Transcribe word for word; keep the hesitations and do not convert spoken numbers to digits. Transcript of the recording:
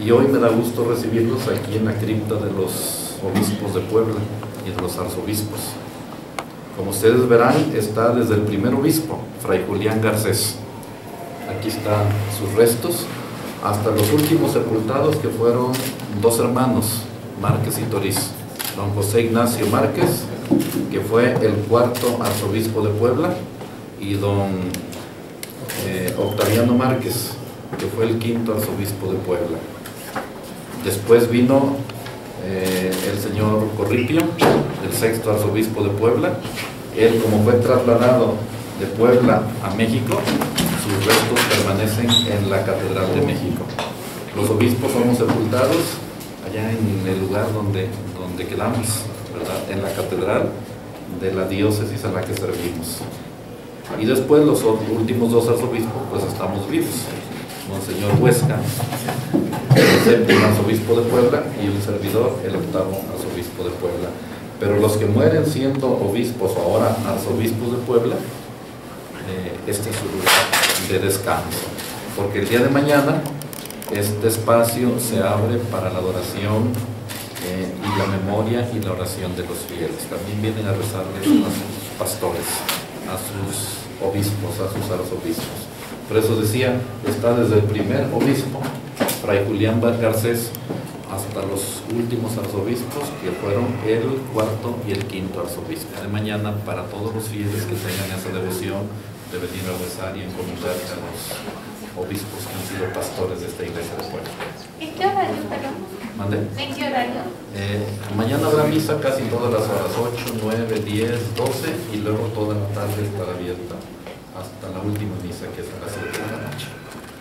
y hoy me da gusto recibirlos aquí en la cripta de los obispos de Puebla y de los arzobispos. Como ustedes verán, está desde el primer obispo, Fray Julián Garcés. Aquí están sus restos, hasta los últimos sepultados, que fueron dos hermanos, Márquez y Toriz. Don José Ignacio Márquez, que fue el cuarto arzobispo de Puebla, y don eh, Octaviano Márquez, que fue el quinto arzobispo de Puebla. Después vino eh, el señor Corripio, el sexto arzobispo de Puebla. Él, como fue trasladado de Puebla a México, sus restos permanecen en la Catedral de México. Los obispos somos sepultados allá en el lugar donde, donde quedamos, ¿verdad?, en la catedral de la diócesis a la que servimos. Y después los últimos dos arzobispos, pues estamos vivos. Monseñor Huesca, el séptimo arzobispo de Puebla, y un servidor, el octavo arzobispo de Puebla. Pero los que mueren siendo obispos o ahora arzobispos de Puebla, eh, este es su lugar de descanso, porque el día de mañana este espacio se abre para la adoración eh, y la memoria y la oración de los fieles. También vienen a rezarles a sus pastores, a sus obispos, a sus arzobispos. Por eso decía, está desde el primer obispo, Fray Julián Garcés, hasta los últimos arzobispos, que fueron el cuarto y el quinto arzobispo. De mañana, para todos los fieles que tengan esa devoción de venir a rezar y encomendarse a los obispos que han sido pastores de esta iglesia de Puebla. ¿En qué horario, perdón? ¿Mande? ¿En qué horario? Eh, mañana habrá misa casi todas las horas, ocho, nueve, diez, doce, y luego toda la tarde estará abierta hasta la última misa, que es a las siete de la noche.